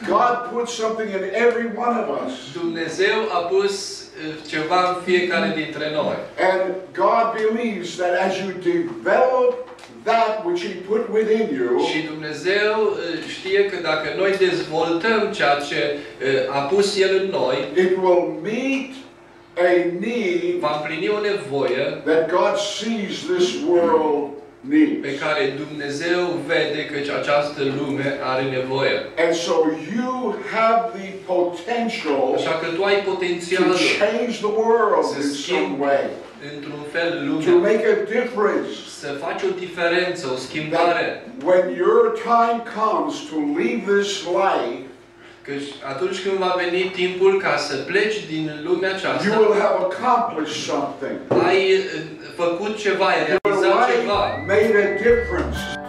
God put something in every one of us. Dumnezeu a pus ceva în fiecare dintre noi. And God believes that as you develop that which He put within you, și Dumnezeu știe că dacă noi dezvoltăm ceea ce a pus El în noi, it will meet a need va împlini o nevoie that God sees this world needs. Pe care Dumnezeu vede că această lume are nevoie. And so you have the potential Așa că tu ai to potențialul change the world in some way, într-un fel to lumea, make a difference. să faci o diferență, o schimbare. That when your time comes to leave this life, Că atunci când va veni timpul ca să pleci din lumea aceasta, you will have accomplished something. ai făcut ceva, ai realizat ceva. Made a difference.